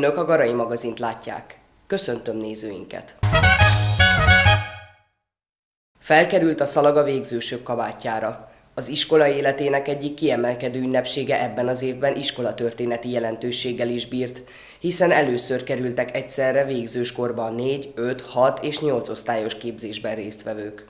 Önök a Garai magazint látják. Köszöntöm nézőinket! Felkerült a szalag a végzősök kabátjára. Az iskola életének egyik kiemelkedő ünnepsége ebben az évben iskolatörténeti jelentőséggel is bírt, hiszen először kerültek egyszerre végzőskorban 4, 5, 6 és 8 osztályos képzésben résztvevők.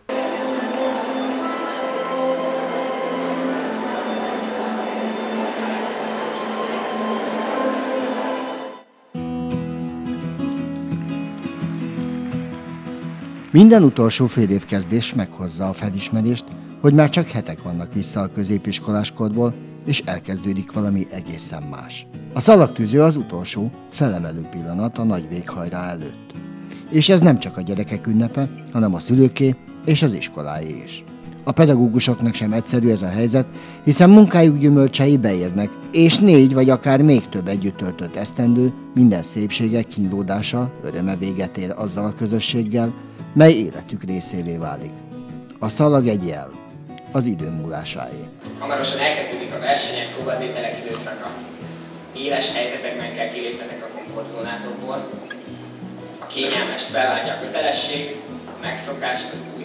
Minden utolsó félévkezdés meghozza a felismerést, hogy már csak hetek vannak vissza a középiskoláskorból, és elkezdődik valami egészen más. A szalagtűző az utolsó, felemelő pillanat a nagy véghajrá előtt. És ez nem csak a gyerekek ünnepe, hanem a szülőké és az iskoláé is. A pedagógusoknak sem egyszerű ez a helyzet, hiszen munkájuk gyümölcsei beérnek, és 4 vagy akár még több együtt töltött esztendő, minden szépsége, kínlódása, öröme véget ér azzal a közösséggel, mely életük részévé válik. A szalag egy jel, az idő múlásáé. Hamarosan elkezdődik a versenyek, próbatételek időszaka. Éles helyzetekben kell kilépnetek a komfortzónátokból. A kényelmest felváltja a kötelesség, a megszokást az új.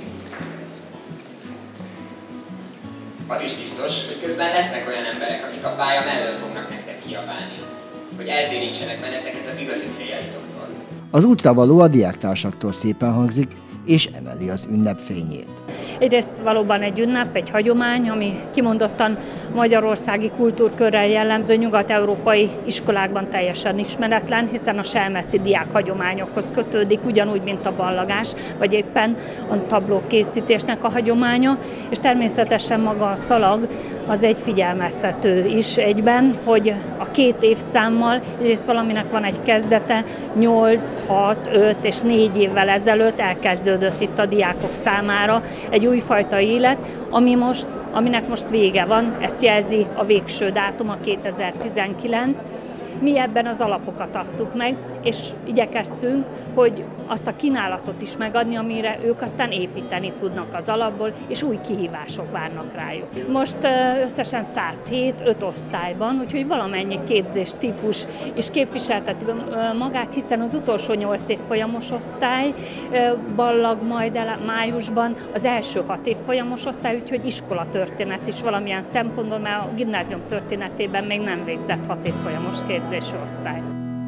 Az is biztos, hogy közben lesznek olyan emberek, akik a pálya mellől fognak nektek kiabálni, hogy eltérítsenek benneteket az igazi céljaitoktól. Az útra való a diáktársaktól szépen hangzik, és emeli az ünnep fényét. Egyrészt valóban egy ünnep, egy hagyomány, ami kimondottan magyarországi kultúrkörrel jellemző, nyugat-európai iskolákban teljesen ismeretlen, hiszen a selmeci diák hagyományokhoz kötődik, ugyanúgy, mint a ballagás, vagy éppen a tabló készítésnek a hagyománya, és természetesen maga a szalag az egy figyelmeztető is egyben, hogy a 2 évszámmal egyrészt valaminek van egy kezdete, 8, 6, 5 és 4 évvel ezelőtt elkezdődött itt a diákok számára egy újfajta élet, aminek most vége van, ezt jelzi a végső dátum, a 2019. Mi ebben az alapokat adtuk meg, és igyekeztünk, hogy azt a kínálatot is megadni, amire ők aztán építeni tudnak az alapból, és új kihívások várnak rájuk. Most összesen 107, 5 osztályban, úgyhogy valamennyi képzéstípus is képviselteti magát, hiszen az utolsó 8 évfolyamos osztály ballag majd májusban, az első 6 évfolyamos osztály, úgyhogy iskolatörténet is valamilyen szempontból, mert a gimnázium történetében még nem végzett 6 évfolyamos képzésű osztály.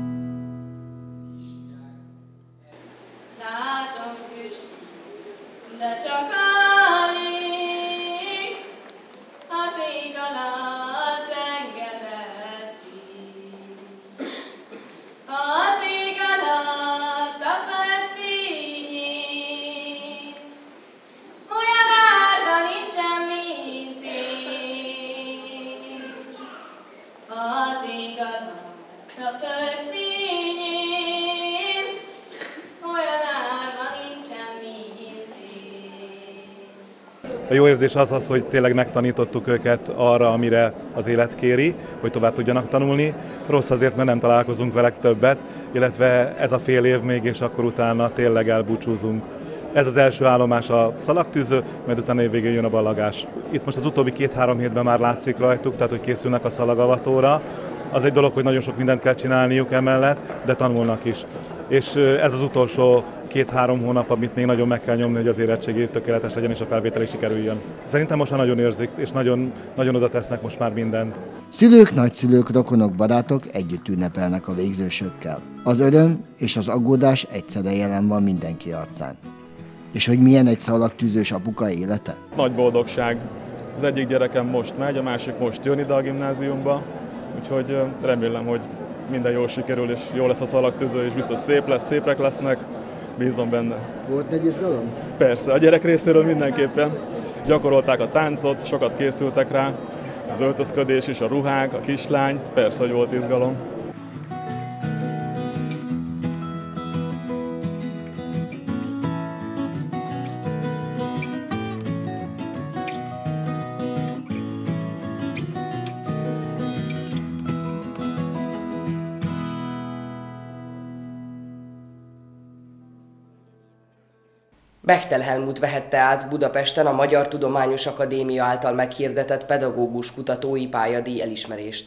Látom füst, de csak alig az ég alatt engedeti. Az ég alatt a földszínjén olyan árva nincsen, mint én. Az ég alatt a földszínjén olyan árva nincsen, mint én. A jó érzés az, hogy tényleg megtanítottuk őket arra, amire az élet kéri, hogy tovább tudjanak tanulni. Rossz azért, mert nem találkozunk velük többet, illetve ez a fél év még, és akkor utána tényleg elbúcsúzunk. Ez az első állomás a szalagtűző, majd utána évvégén jön a ballagás. Itt most az utóbbi 2-3 hétben már látszik rajtuk, tehát hogy készülnek a szalagavatóra. Az egy dolog, hogy nagyon sok mindent kell csinálniuk emellett, de tanulnak is. És ez az utolsó 2-3 hónap, amit még nagyon meg kell nyomni, hogy az érettségi tökéletes legyen és a felvétel is sikerüljön. Szerintem most már nagyon érzik, és nagyon oda tesznek most már mindent. Szülők, nagyszülők, rokonok, barátok együtt ünnepelnek a végzősökkel. Az öröm és az aggódás egyszerre jelen van mindenki arcán. És hogy milyen egy szalagtűzős apuka élete? Nagy boldogság. Az egyik gyerekem most megy, a másik most jön ide a gimnáziumba, úgyhogy remélem, hogy minden jól sikerül, és jó lesz a szalagtűző, és biztos szép lesz, szépek lesznek, bízom benne. Volt egy izgalom? Persze, a gyerek részéről mindenképpen. Gyakorolták a táncot, sokat készültek rá, az öltözködés is, a ruhák, a kislány, persze, hogy volt izgalom. Bechtel Helmut vehette át Budapesten a Magyar Tudományos Akadémia által meghirdetett pedagógus kutatói pályadíj elismerést.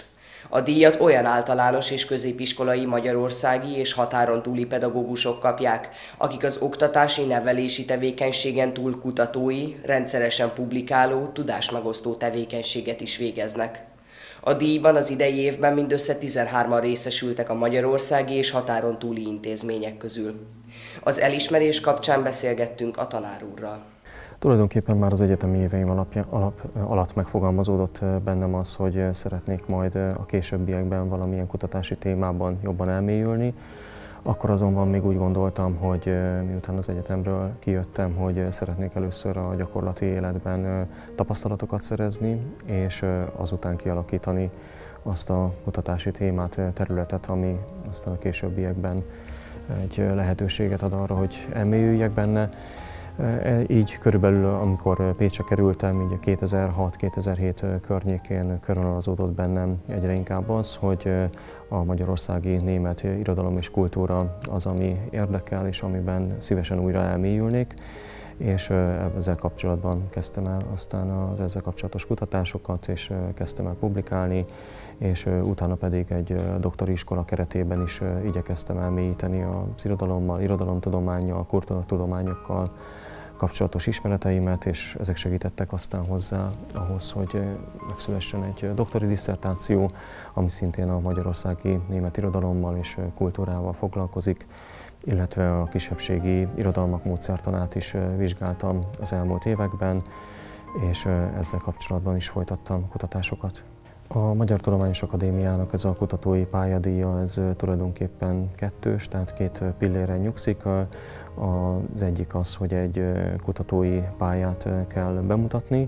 A díjat olyan általános és középiskolai magyarországi és határon túli pedagógusok kapják, akik az oktatási, nevelési tevékenységen túl kutatói, rendszeresen publikáló, tudásmegosztó tevékenységet is végeznek. A díjban az idei évben mindössze 13-an részesültek a magyarországi és határon túli intézmények közül. Az elismerés kapcsán beszélgettünk a tanár úrral. Tulajdonképpen már az egyetemi éveim alatt megfogalmazódott bennem az, hogy szeretnék majd a későbbiekben valamilyen kutatási témában jobban elmélyülni. Akkor azonban még úgy gondoltam, hogy miután az egyetemről kijöttem, hogy szeretnék először a gyakorlati életben tapasztalatokat szerezni, és azután kialakítani azt a kutatási témát, területet, ami aztán a későbbiekben egy lehetőséget ad arra, hogy elmélyüljek benne. Így körülbelül, amikor Pécsre kerültem, így 2006-2007 környékén körvonalazódott bennem egyre inkább az, hogy a magyarországi német irodalom és kultúra az, ami érdekel, és amiben szívesen újra elmélyülnék, és ezzel kapcsolatban kezdtem el aztán az ezzel kapcsolatos kutatásokat, és kezdtem el publikálni, és utána pedig egy doktori iskola keretében is igyekeztem elmélyíteni az irodalommal, irodalomtudománnyal, kultúrtudományokkal kapcsolatos ismereteimet, és ezek segítettek aztán hozzá ahhoz, hogy megszülessen egy doktori disszertáció, ami szintén a magyarországi német irodalommal és kultúrával foglalkozik, illetve a kisebbségi irodalmak módszertanát is vizsgáltam az elmúlt években, és ezzel kapcsolatban is folytattam kutatásokat. A Magyar Tudományos Akadémiának ez a kutatói pályadíja, ez tulajdonképpen kettős, tehát két pilléren nyugszik. Az egyik az, hogy egy kutatói pályát kell bemutatni,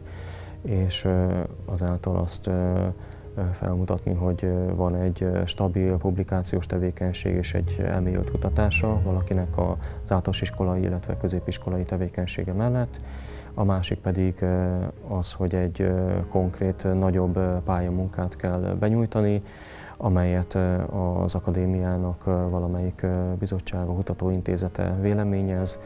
és azáltal azt felmutatni, hogy van egy stabil publikációs tevékenység és egy elmélyült kutatása valakinek az általános iskolai, illetve középiskolai tevékenysége mellett. A másik pedig az, hogy egy konkrét, nagyobb pályamunkát kell benyújtani, amelyet az akadémiának valamelyik bizottsága, kutatóintézete véleményez,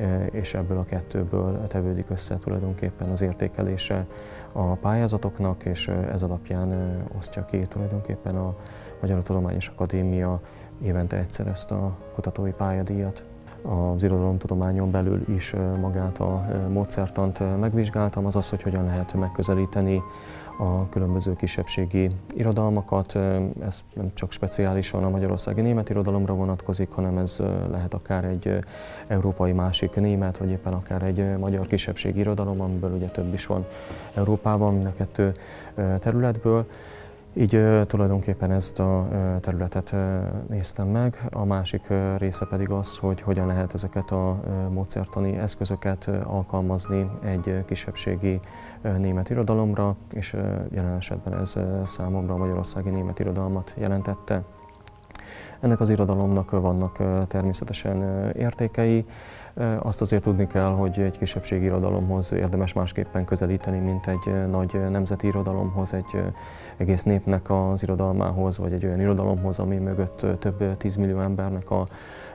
és ebből a kettőből tevődik össze tulajdonképpen az értékelése a pályázatoknak, és ez alapján osztja ki tulajdonképpen a Magyar Tudományos Akadémia évente egyszer ezt a kutatói pályadíjat. Az irodalomtudományon belül is magát a módszertant megvizsgáltam, azaz, hogy hogyan lehet megközelíteni a különböző kisebbségi irodalmakat. Ez nem csak speciálisan a magyarországi német irodalomra vonatkozik, hanem ez lehet akár egy európai másik német, vagy éppen akár egy magyar kisebbségi irodalom, amiből ugye több is van Európában, mind a kettő területből. Így tulajdonképpen ezt a területet néztem meg, a másik része pedig az, hogy hogyan lehet ezeket a módszertani eszközöket alkalmazni egy kisebbségi német irodalomra, és jelen esetben ez számomra a magyarországi német irodalmat jelentette. Ennek az irodalomnak vannak természetesen értékei. Azt azért tudni kell, hogy egy kisebbségi irodalomhoz érdemes másképpen közelíteni, mint egy nagy nemzeti irodalomhoz, egy egész népnek az irodalmához, vagy egy olyan irodalomhoz, ami mögött több 10 millió embernek a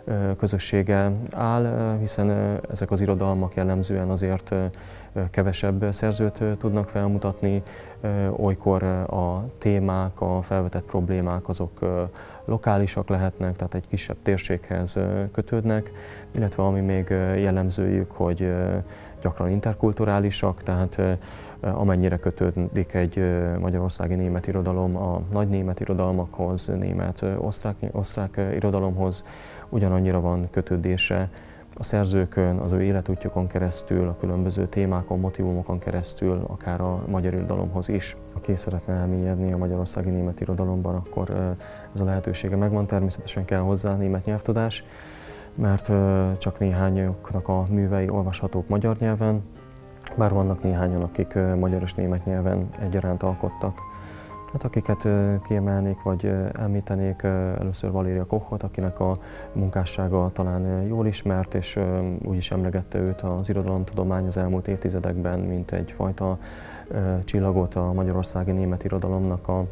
közössége áll, hiszen ezek az irodalmak jellemzően azért kevesebb szerzőt tudnak felmutatni, olykor a témák, a felvetett problémák azok lokálisak lehetnek, tehát egy kisebb térséghez kötődnek, illetve ami még jellemzőjük, hogy gyakran interkulturálisak, tehát amennyire kötődik egy magyarországi német irodalom a nagy német irodalmakhoz, német-osztrák irodalomhoz, ugyanannyira van kötődése a szerzőkön, az ő életútjukon keresztül, a különböző témákon, motivumokon keresztül, akár a magyar irodalomhoz is. Aki szeretne elmélyedni a magyarországi német irodalomban, akkor ez a lehetősége megvan, természetesen kell hozzá német nyelvtudás, mert csak néhányoknak a művei olvashatók magyar nyelven, bár vannak néhányan, akik magyar és német nyelven egyaránt alkottak. Hát akiket kiemelnék vagy említenék, először Valéria Kochot, akinek a munkássága talán jól ismert, és úgy is emlegette őt az irodalomtudomány az elmúlt évtizedekben, mint egyfajta csillagot a magyarországi német irodalomnak a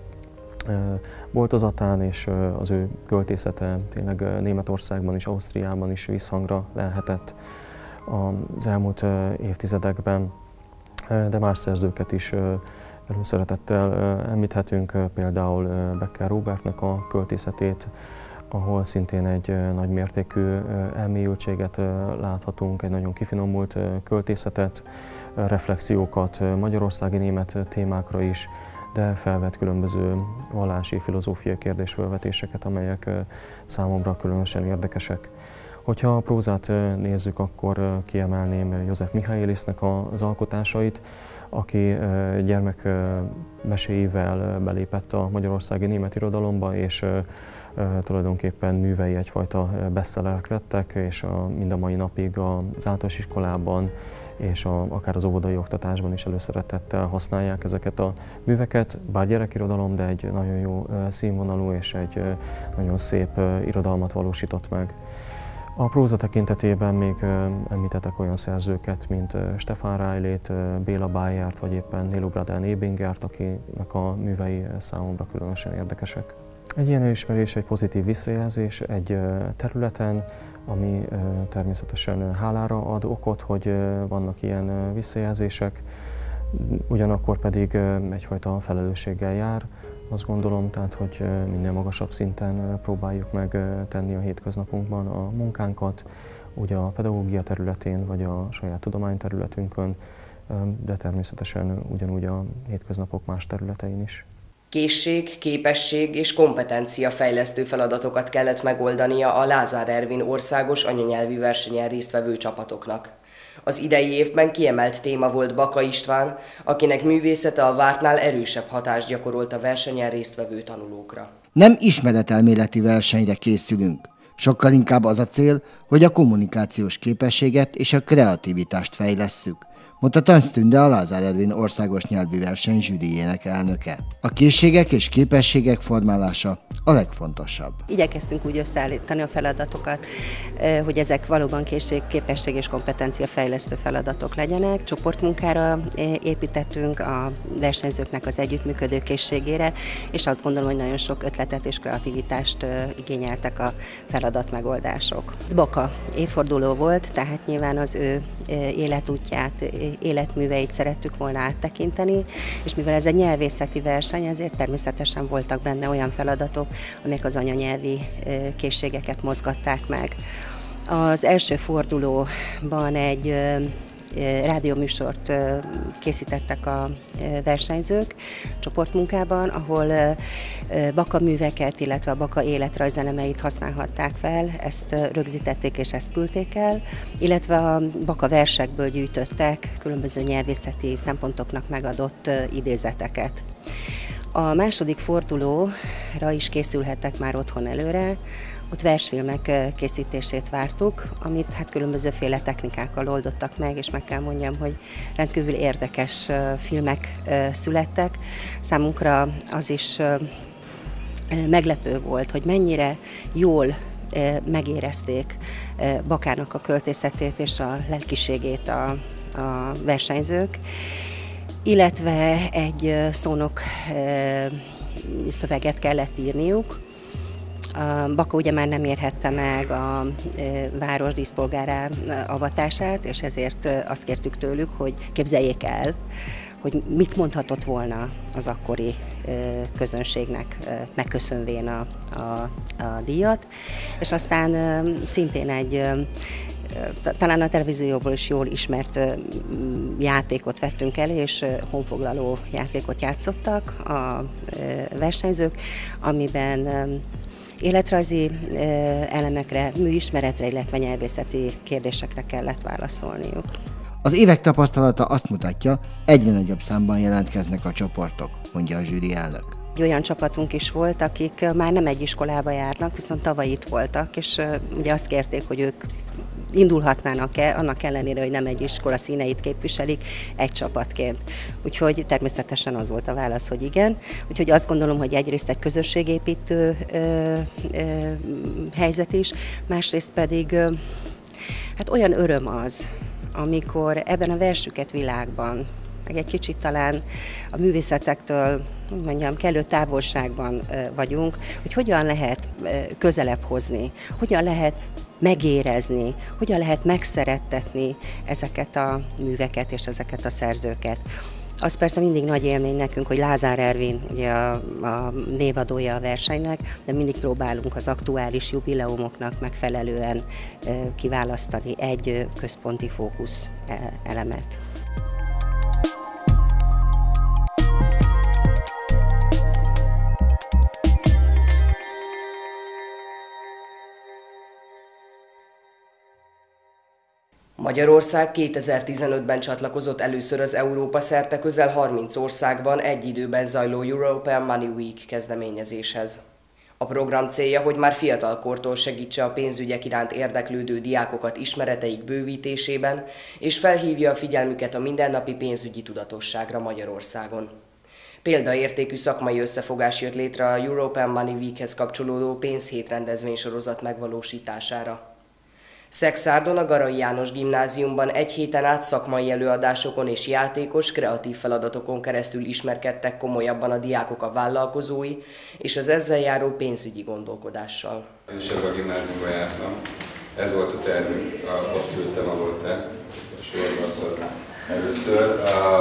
boltozatán, és az ő költészete tényleg Németországban és Ausztriában is visszhangra lelhetett az elmúlt évtizedekben, de más szerzőket is Előszeretettel említhetünk például Becker Róbertnek a költészetét, ahol szintén egy nagy mértékű elmélyültséget láthatunk, egy nagyon kifinomult költészetet, reflexiókat magyarországi német témákra is, de felvet különböző vallási, filozófiai kérdésfelvetéseket, amelyek számomra különösen érdekesek. Hogyha a prózát nézzük, akkor kiemelném József Michaelisnek az alkotásait, aki gyermekmeséivel belépett a magyarországi német irodalomba, és tulajdonképpen művei egyfajta bestsellerek lettek, és mind a mai napig az általános iskolában és akár az óvodai oktatásban is előszeretettel használják ezeket a műveket, bár gyerekirodalom, de egy nagyon jó színvonalú és egy nagyon szép irodalmat valósított meg. A próza tekintetében még említetek olyan szerzőket, mint Stefan Reillyt, Béla Bayert, vagy éppen Nilo Braden Ebingert, akinek a művei számomra különösen érdekesek. Egy ilyen elismerés, egy pozitív visszajelzés egy területen, ami természetesen hálára ad okot, hogy vannak ilyen visszajelzések, ugyanakkor pedig egyfajta felelősséggel jár. Azt gondolom, tehát, hogy minél magasabb szinten próbáljuk meg tenni a hétköznapunkban a munkánkat, ugye a pedagógia területén, vagy a saját tudományterületünkön, de természetesen ugyanúgy a hétköznapok más területein is. Készség, képesség és kompetencia fejlesztő feladatokat kellett megoldania a Lázár Ervin országos anyanyelvi versenyen résztvevő csapatoknak. Az idei évben kiemelt téma volt Baka István, akinek művészete a vártnál erősebb hatást gyakorolt a versenyen résztvevő tanulókra. Nem ismeretelméleti versenyre készülünk. Sokkal inkább az a cél, hogy a kommunikációs képességet és a kreativitást fejlesszük, mondta Tanz Tünde, a Lázár Ervin országos nyelvi verseny zsűrijének elnöke. A készségek és képességek formálása a legfontosabb. Igyekeztünk úgy összeállítani a feladatokat, hogy ezek valóban készség, képesség és kompetencia fejlesztő feladatok legyenek. Csoportmunkára építettünk, a versenyzőknek az együttműködő készségére, és azt gondolom, hogy nagyon sok ötletet és kreativitást igényeltek a feladatmegoldások. Baka évforduló volt, tehát nyilván az ő életútját, életműveit szerettük volna áttekinteni, és mivel ez egy nyelvészeti verseny, ezért természetesen voltak benne olyan feladatok, amelyek az anyanyelvi készségeket mozgatták meg. Az első fordulóban egy rádióműsort készítettek a versenyzők csoportmunkában, ahol Baka műveket, illetve a Baka életrajzelemeit használhatták fel, ezt rögzítették és ezt küldték el, illetve a Baka versekből gyűjtöttek különböző nyelvészeti szempontoknak megadott idézeteket. A második fordulóra is készülhettek már otthon előre, ott versfilmek készítését vártuk, amit hát különbözőféle technikákkal oldottak meg, és meg kell mondjam, hogy rendkívül érdekes filmek születtek. Számunkra az is meglepő volt, hogy mennyire jól megérezték Bakának a költészetét és a lelkiségét a versenyzők, illetve egy szónok szöveget kellett írniuk. Baka ugye már nem érhette meg a város díszpolgárá avatását, és ezért azt kértük tőlük, hogy képzeljék el, hogy mit mondhatott volna az akkori közönségnek megköszönvén a díjat, és aztán szintén egy talán a televízióból is jól ismert játékot vettünk elő, és honfoglaló játékot játszottak a versenyzők, amiben életrajzi elemekre, műismeretre, illetve nyelvészeti kérdésekre kellett válaszolniuk. Az évek tapasztalata azt mutatja, egyre nagyobb számban jelentkeznek a csoportok, mondja a zsűri elnök. Olyan csapatunk is volt, akik már nem egy iskolába járnak, viszont tavaly itt voltak, és ugye azt kérték, hogy ők indulhatnának-e, annak ellenére, hogy nem egy iskola színeit képviselik, egy csapatként. Úgyhogy természetesen az volt a válasz, hogy igen. Úgyhogy azt gondolom, hogy egyrészt egy közösségépítő helyzet is, másrészt pedig hát olyan öröm az, amikor ebben a versüket világban, meg egy kicsit talán a művészetektől, mondjam, kellő távolságban vagyunk, hogy hogyan lehet közelebb hozni, hogyan lehet megérezni, hogyan lehet megszerettetni ezeket a műveket és ezeket a szerzőket. Az persze mindig nagy élmény nekünk, hogy Lázár Ervin ugye a névadója a versenynek, de mindig próbálunk az aktuális jubileumoknak megfelelően kiválasztani egy központi fókusz elemet. Magyarország 2015-ben csatlakozott először az Európa szerte közel 30 országban egy időben zajló European Money Week kezdeményezéshez. A program célja, hogy már fiatalkortól segítse a pénzügyek iránt érdeklődő diákokat ismereteik bővítésében, és felhívja a figyelmüket a mindennapi pénzügyi tudatosságra Magyarországon. Példaértékű szakmai összefogás jött létre a European Money Weekhez kapcsolódó pénzhét rendezvénysorozat megvalósítására. Szexárdon a Garai János Gimnáziumban egy héten át szakmai előadásokon és játékos, kreatív feladatokon keresztül ismerkedtek komolyabban a diákok a vállalkozói és az ezzel járó pénzügyi gondolkodással. Én is ebben a gimnáziumban jártam. Ez volt a tervünk, ott ültem, ahol te, sorban először.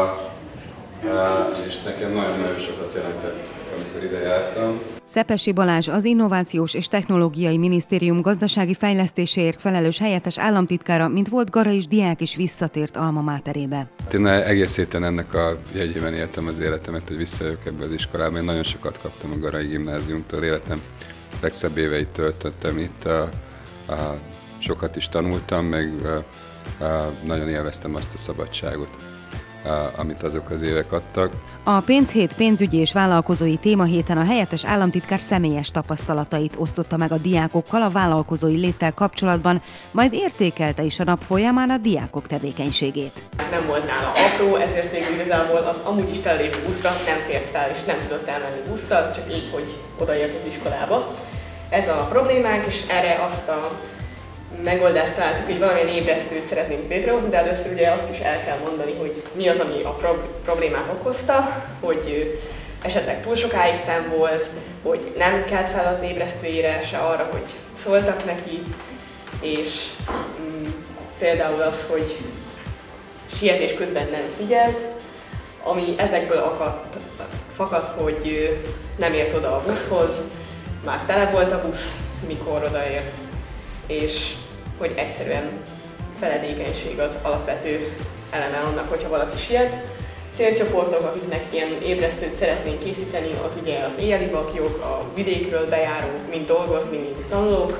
És nekem nagyon-nagyon sokat jelentett, amikor ide jártam. Szepessy Balázs, az Innovációs és Technológiai Minisztérium gazdasági fejlesztéséért felelős helyettes államtitkára, mint volt Garais diák is visszatért alma máterébe. Én egész héten ennek a jegyében éltem az életemet, hogy visszajövök ebbe az iskolába. Én nagyon sokat kaptam a Garai Gimnáziumtól, életem legszebb éveit töltöttem itt, sokat is tanultam, meg nagyon élveztem azt a szabadságot, amit azok az évek adtak. A pénzhét pénzügyi és vállalkozói témahéten a helyettes államtitkár személyes tapasztalatait osztotta meg a diákokkal a vállalkozói léttel kapcsolatban, majd értékelte is a nap folyamán a diákok tevékenységét. Nem volt nála apró, ezért végül igazából az amúgy is telévő buszra nem fért fel, és nem tudott elmenni busszal, csak így, hogy odaért az iskolába. Ez a problémánk, és erre azt a megoldást találtuk, hogy valamilyen ébresztőt szeretnénk létrehozni, de először ugye azt is el kell mondani, hogy mi az, ami a problémát okozta, hogy esetleg túl sokáig fenn volt, hogy nem kelt fel az ébresztőjére, se arra, hogy szóltak neki, és például az, hogy sietés közben nem figyelt, ami ezekből fakadt, hogy nem ért oda a buszhoz, már tele volt a busz, mikor odaért, és hogy egyszerűen feledékenység az alapvető eleme annak, hogyha valaki siet. Célcsoportok, akiknek ilyen ébresztőt szeretnénk készíteni, az ugye az éjjeli vaklyok, a vidékről bejárók, mind dolgozni, mind tanulók.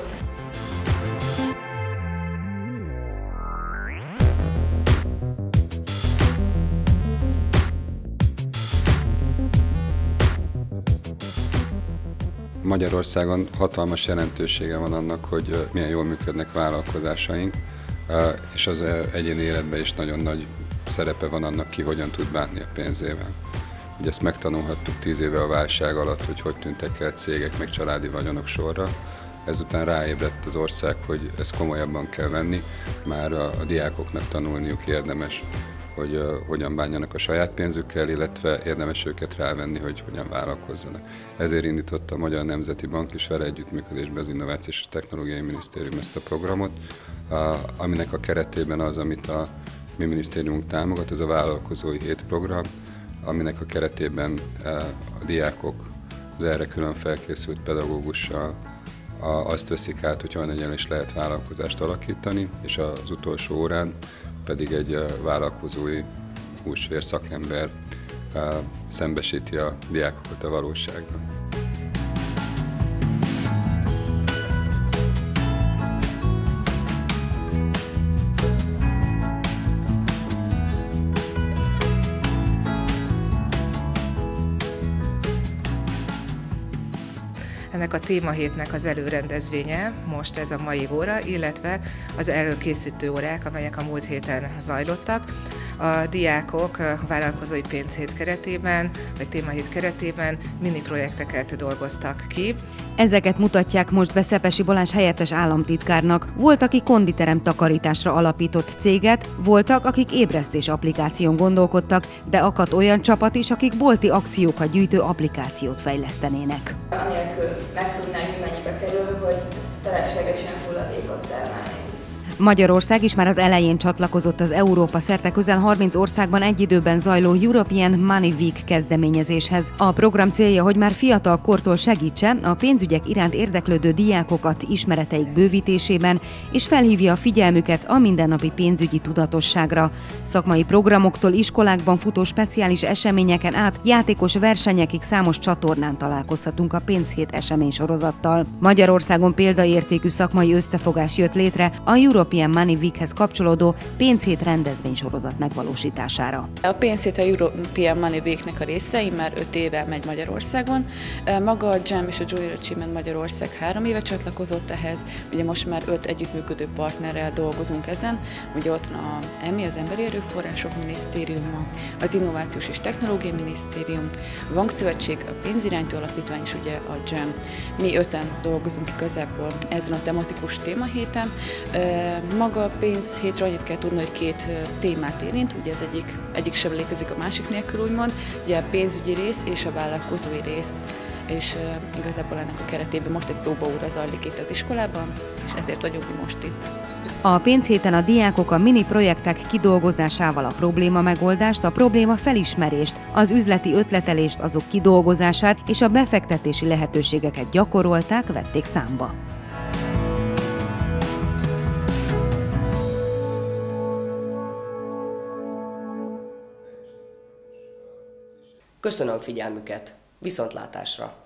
Magyarországon hatalmas jelentősége van annak, hogy milyen jól működnek vállalkozásaink, és az egyéni életben is nagyon nagy szerepe van annak, ki hogyan tud bánni a pénzével. Ugye ezt megtanulhattuk 10 éve a válság alatt, hogy tűntek el cégek, meg családi vagyonok sorra. Ezután ráébredt az ország, hogy ezt komolyabban kell venni, már a diákoknak tanulniuk érdemes, hogy hogyan bánjanak a saját pénzükkel, illetve érdemes őket rávenni, hogy hogyan vállalkozzanak. Ezért indította a Magyar Nemzeti Bank is vele együttműködésben az Innovációs és Technológiai Minisztérium ezt a programot, aminek a keretében az, amit a mi minisztériumunk támogat, ez a Vállalkozói Hét program, aminek a keretében a diákok az erre külön felkészült pedagógussal azt veszik át, hogy hogyan is lehet vállalkozást alakítani, és az utolsó órán pedig egy vállalkozói húsvér szakember szembesíti a diákokat a valóságban. Ennek a témahétnek az előrendezvénye most ez a mai óra, illetve az előkészítő órák, amelyek a múlt héten zajlottak. A diákok a vállalkozói pénzhét keretében, vagy témahét keretében mini projekteket dolgoztak ki. Ezeket mutatják most be Szepessy Balázs helyettes államtitkárnak. Volt, aki konditerem takarításra alapított céget, voltak, akik ébresztés applikáción gondolkodtak, de akadt olyan csapat is, akik bolti akciókat gyűjtő applikációt fejlesztenének. Anélkül megtudnánk, mennyibe kerül, hogy feleslegesen hulladékot termelni. Magyarország is már az elején csatlakozott az Európa szerte közel 30 országban egy időben zajló European Money Week kezdeményezéshez. A program célja, hogy már fiatal kortól segítse a pénzügyek iránt érdeklődő diákokat ismereteik bővítésében, és felhívja a figyelmüket a mindennapi pénzügyi tudatosságra. Szakmai programoktól iskolákban futó speciális eseményeken át játékos versenyekig számos csatornán találkozhatunk a Pénzhét eseménysorozattal. Magyarországon példaértékű szakmai összefogás jött létre a European Money Weekhez kapcsolódó Pénzhét rendezvénysorozat megvalósítására. A Pénzhét a European Money Weeknek a része, már 5 éve megy Magyarországon. Maga a GEM és a Jolly Achievement Magyarország 3 éve csatlakozott ehhez, ugye most már 5 együttműködő partnerrel dolgozunk ezen, ugye ott van a EMI, az Emberi Erőforrások Minisztériuma, az Innovációs és Technológiai Minisztérium, a Bankszövetség, a Pénzirányító Alapítvány és ugye a GEM. Mi 5-en dolgozunk igazából ezen a tematikus témahéten. Maga a Pénzhétre annyit kell tudni, hogy 2 témát érint, ugye ez egyik sem létezik a másik nélkül, úgymond, ugye a pénzügyi rész és a vállalkozói rész. És igazából ennek a keretében most egy próbaóra zajlik itt az iskolában, és ezért vagyunk mi most itt. A Pénzhéten a diákok a mini projektek kidolgozásával a probléma megoldást, a probléma felismerést, az üzleti ötletelést, azok kidolgozását és a befektetési lehetőségeket gyakorolták, vették számba. Köszönöm figyelmüket, viszontlátásra!